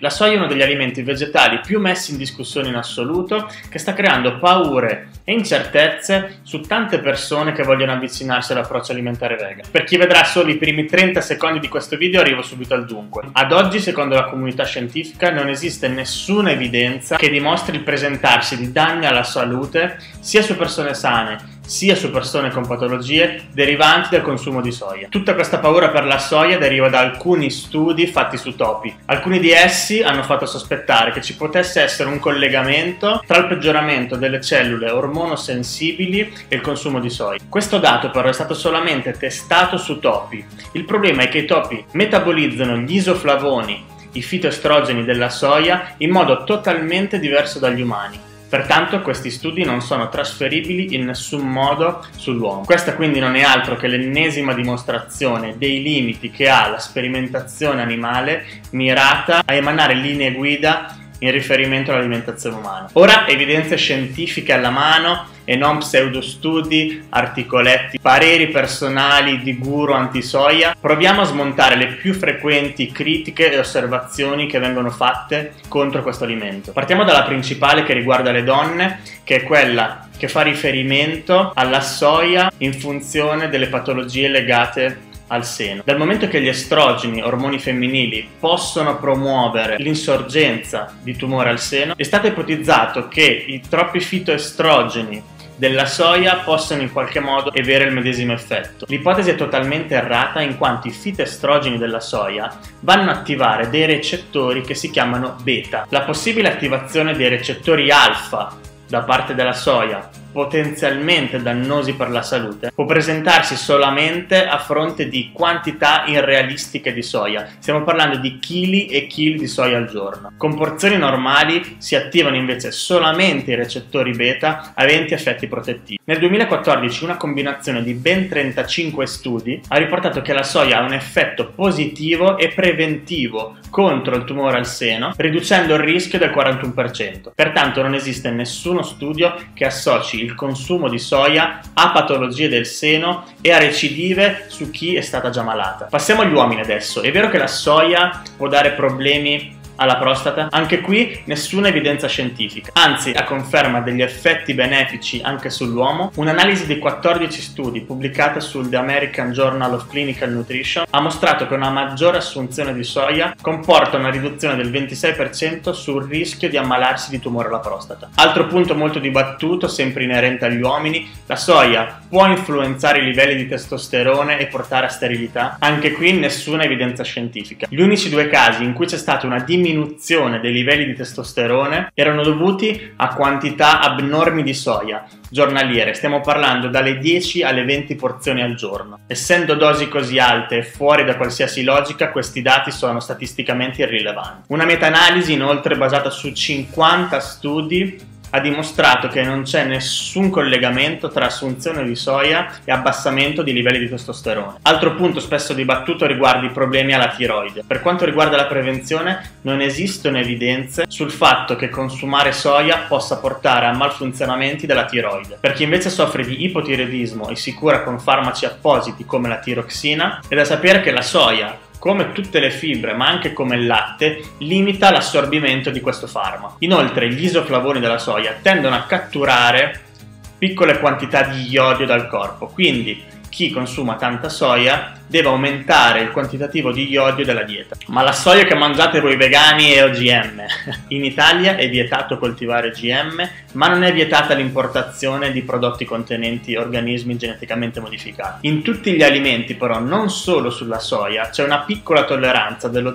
La soia è uno degli alimenti vegetali più messi in discussione in assoluto, che sta creando paure e incertezze su tante persone che vogliono avvicinarsi all'approccio alimentare vegan. Per chi vedrà solo i primi 30 secondi di questo video arrivo subito al dunque. Ad oggi, secondo la comunità scientifica, non esiste nessuna evidenza che dimostri il presentarsi di danni alla salute sia su persone sane sia su persone con patologie derivanti dal consumo di soia. Tutta questa paura per la soia deriva da alcuni studi fatti su topi. Alcuni di essi hanno fatto sospettare che ci potesse essere un collegamento tra il peggioramento delle cellule ormonosensibili e il consumo di soia. Questo dato però è stato solamente testato su topi. Il problema è che i topi metabolizzano gli isoflavoni, i fitoestrogeni della soia, in modo totalmente diverso dagli umani. Pertanto questi studi non sono trasferibili in nessun modo sull'uomo. Questa quindi non è altro che l'ennesima dimostrazione dei limiti che ha la sperimentazione animale mirata a emanare linee guida in riferimento all'alimentazione umana. Ora, evidenze scientifiche alla mano e non pseudostudi, articoletti, pareri personali di guru antisoia, proviamo a smontare le più frequenti critiche e osservazioni che vengono fatte contro questo alimento. Partiamo dalla principale, che riguarda le donne, che è quella che fa riferimento alla soia in funzione delle patologie legate al seno. Dal momento che gli estrogeni, ormoni femminili, possono promuovere l'insorgenza di tumore al seno, è stato ipotizzato che i troppi fitoestrogeni della soia possano in qualche modo avere il medesimo effetto. L'ipotesi è totalmente errata, in quanto i fitoestrogeni della soia vanno a attivare dei recettori che si chiamano beta. La possibile attivazione dei recettori alfa da parte della soia, potenzialmente dannosi per la salute, può presentarsi solamente a fronte di quantità irrealistiche di soia. Stiamo parlando di chili e chili di soia al giorno. Con porzioni normali si attivano invece solamente i recettori beta aventi effetti protettivi. Nel 2014 una combinazione di ben 35 studi ha riportato che la soia ha un effetto positivo e preventivo contro il tumore al seno, riducendo il rischio del 41%. Pertanto non esiste nessuno studio che associ il consumo di soia a patologie del seno e a recidive su chi è stata già malata. Passiamo agli uomini adesso. È vero che la soia può dare problemi alla prostata? Anche qui nessuna evidenza scientifica, anzi a conferma degli effetti benefici anche sull'uomo, un'analisi di 14 studi pubblicata sul The American Journal of Clinical Nutrition ha mostrato che una maggiore assunzione di soia comporta una riduzione del 26% sul rischio di ammalarsi di tumore alla prostata. Altro punto molto dibattuto, sempre inerente agli uomini: la soia può influenzare i livelli di testosterone e portare a sterilità? Anche qui nessuna evidenza scientifica. Gli unici due casi in cui c'è stata una diminuzione dei livelli di testosterone erano dovuti a quantità abnormi di soia giornaliere. Stiamo parlando dalle 10 alle 20 porzioni al giorno. Essendo dosi così alte e fuori da qualsiasi logica, questi dati sono statisticamente irrilevanti. Una meta-analisi inoltre basata su 50 studi ha dimostrato che non c'è nessun collegamento tra assunzione di soia e abbassamento di livelli di testosterone. Altro punto spesso dibattuto riguarda i problemi alla tiroide. Per quanto riguarda la prevenzione, non esistono evidenze sul fatto che consumare soia possa portare a malfunzionamenti della tiroide. Per chi invece soffre di ipotiroidismo e si cura con farmaci appositi come la tiroxina, è da sapere che la soia, come tutte le fibre ma anche come il latte, limita l'assorbimento di questo farmaco. Inoltre gli isoflavoni della soia tendono a catturare piccole quantità di iodio dal corpo, quindi chi consuma tanta soia deve aumentare il quantitativo di iodio della dieta. Ma la soia che mangiate voi vegani è OGM. In Italia è vietato coltivare OGM, ma non è vietata l'importazione di prodotti contenenti organismi geneticamente modificati. In tutti gli alimenti però, non solo sulla soia, c'è una piccola tolleranza dello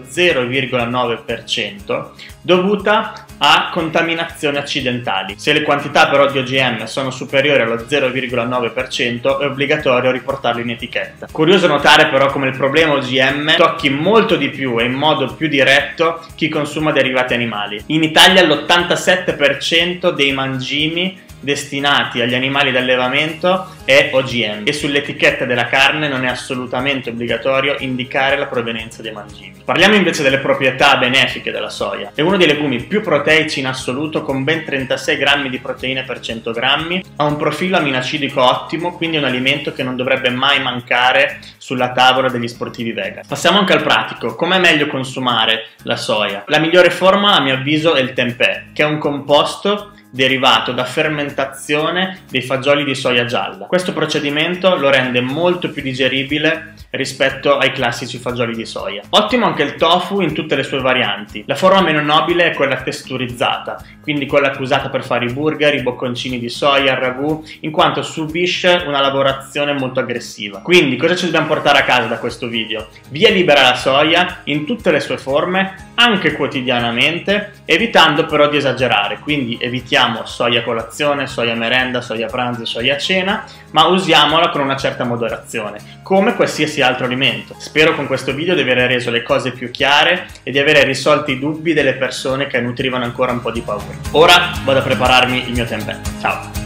0,9% dovuta a contaminazioni accidentali. Se le quantità però di OGM sono superiori allo 0,9% è obbligatorio riportarlo in etichetta. Curioso notare però come il problema OGM tocchi molto di più e in modo più diretto chi consuma derivati animali. In Italia l'87% dei mangimi destinati agli animali d'allevamento e OGM, e sull'etichetta della carne non è assolutamente obbligatorio indicare la provenienza dei mangimi. Parliamo invece delle proprietà benefiche della soia. È uno dei legumi più proteici in assoluto, con ben 36 grammi di proteine per 100 grammi, ha un profilo aminoacidico ottimo, quindi è un alimento che non dovrebbe mai mancare sulla tavola degli sportivi vegan. Passiamo anche al pratico. Com'è meglio consumare la soia? La migliore forma, a mio avviso, è il tempeh, che è un composto derivato da fermentazione dei fagioli di soia gialla. Questo procedimento lo rende molto più digeribile rispetto ai classici fagioli di soia. Ottimo anche il tofu in tutte le sue varianti. La forma meno nobile è quella texturizzata, quindi quella usata per fare i burger, i bocconcini di soia, il ragù, in quanto subisce una lavorazione molto aggressiva. Quindi cosa ci dobbiamo portare a casa da questo video? Via libera la soia in tutte le sue forme, anche quotidianamente, evitando però di esagerare. Quindi evitiamo soia colazione, soia merenda, soia pranzo, soia cena, ma usiamola con una certa moderazione, come qualsiasi altro alimento. Spero con questo video di aver reso le cose più chiare e di aver risolto i dubbi delle persone che nutrivano ancora un po' di paura. Ora vado a prepararmi il mio tempeh. Ciao!